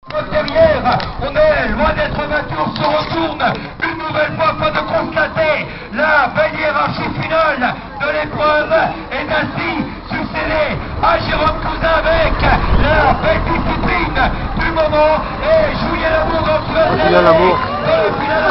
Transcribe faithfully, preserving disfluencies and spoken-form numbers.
Derrière, on est loin d'être vaincu, on se retourne une nouvelle fois afin de constater la belle hiérarchie finale de l'épreuve est ainsi succédée à Jérôme Cousin avec la belle discipline du moment et Julien Lamour dans le finale.